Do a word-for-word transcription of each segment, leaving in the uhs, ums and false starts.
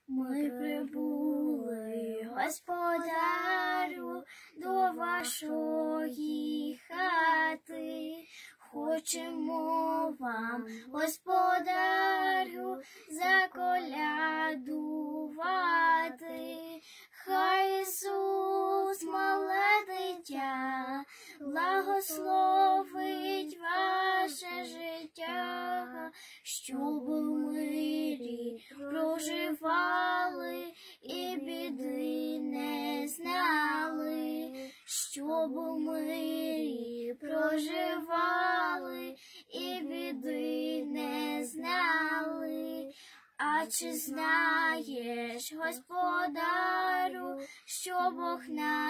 Ми прибули, господарю, до вашої хати. Хочемо вам, господарю, заколядувати. Хай Ісус, мале дитя, благословить ваше життя, щоб у мирі проживали і біди не знали, щоб у мирі проживали і біди не знали. А чи знаєш, господарю, що Бог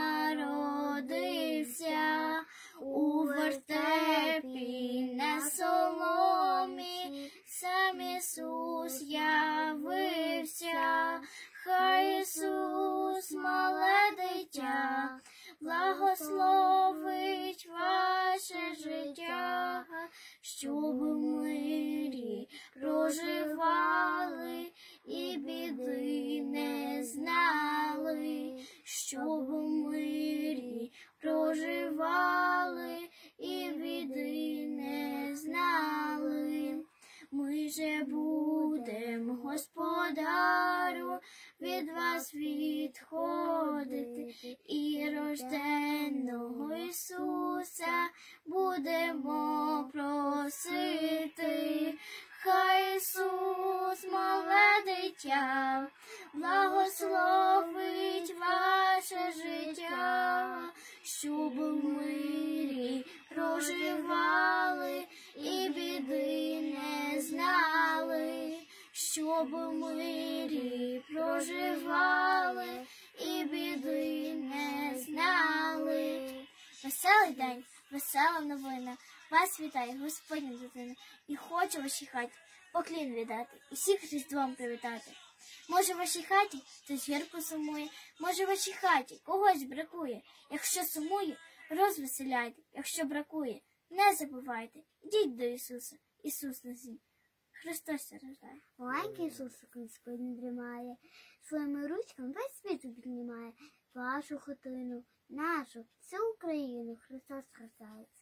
народився у вертепі на соломі, сам Ісус явився. Хай Ісус, мале дитя, благословить ваше життя, щоб у мирі проживали і біди не знали, щоб у мирі проживали і біди не знали. Ми же будем, господарю, від вас відходити, і рожденного Ісуса будемо просити. Хай Ісус, мале дитя, благословить ваше життя, щоб у мирі проживали і біди не знали, щоб у мирі проживали і біди не знали. Веселий день, весела новина, вас вітає Господня дитина, і хочу вашій хаті поклін віддати, і всіх Різдвом привітати. Може, в вашій хаті хтось гірко сумує, може, в вашій хаті когось бракує. Якщо сумує, розвеселяйте, якщо бракує, не забувайте, йдіть до Ісуса, Ісус на землі. Христос рождає. Маленький Ісусик Господь дрімає, своїми ручками весь світ піднімає. Вашу хатину, нашу, всю Україну Христос рождається.